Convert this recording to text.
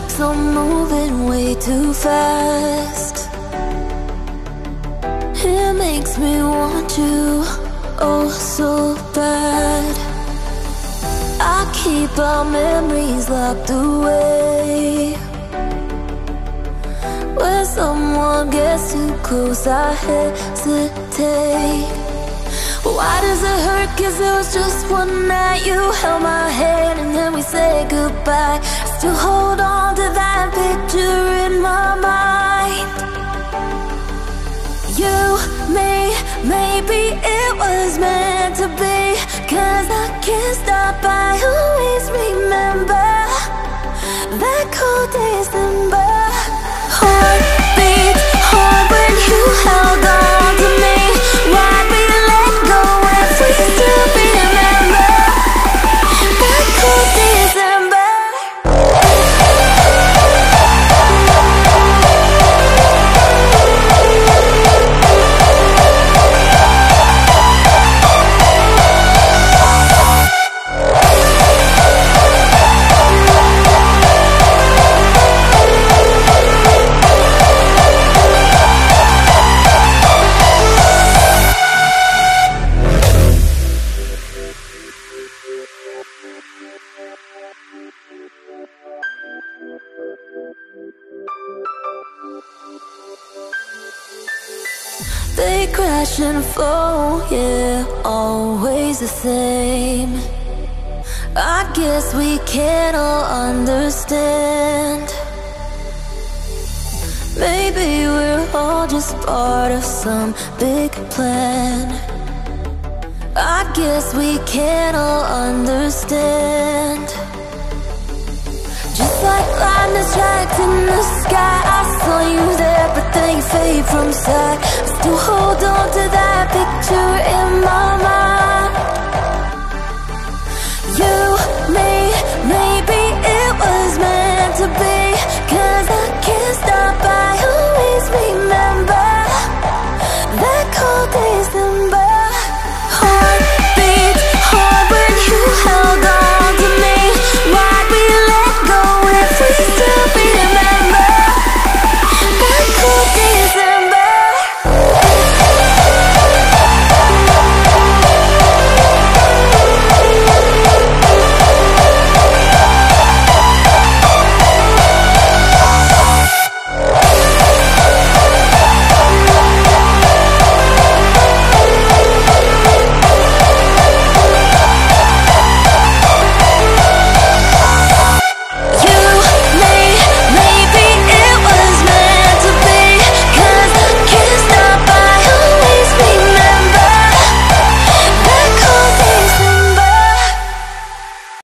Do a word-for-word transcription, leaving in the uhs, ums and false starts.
keeps on moving way too fast. It makes me want you, oh so bad. I keep our memories locked away. When someone gets too close, I hesitate. Why does it hurt? Cause it was just one night. You held my hand and then we said goodbye. I still hold on to that picture in my mind. You, me, maybe it was meant to be. Cause I can't stop, I always remember that cold December. Heart beats hard when you held on to me. Why'd we let go if we still remember that cold December? They crash and fall, yeah, always the same. I guess we can't all understand. Maybe we're all just part of some big plan. I guess we can't all understand. Just like lightning strikes in the sky, I saw you there, but then you fade from sight. I still hold on to that picture in my